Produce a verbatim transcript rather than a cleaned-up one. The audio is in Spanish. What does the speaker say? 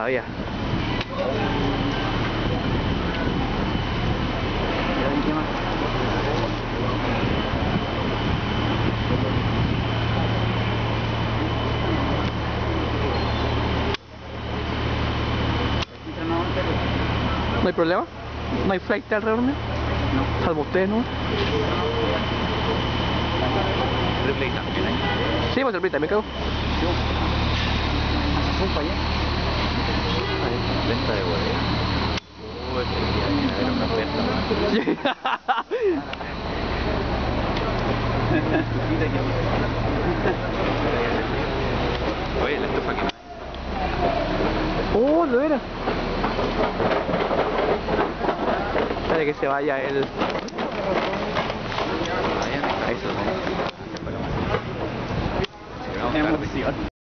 todavía. ¿Qué más? ¿No hay problema? ¿No hay flight alrededor mío? No. Salvo ustedes, ¿no? Replay también hay. Sí, pues el Brita, me cago. Un allá. Venta de bodega. Uh, este día viene a ver una oferta. Oye, la estufa que... Oh, de veras. Espera que se vaya el... Ahí se lo pongo. Emoción.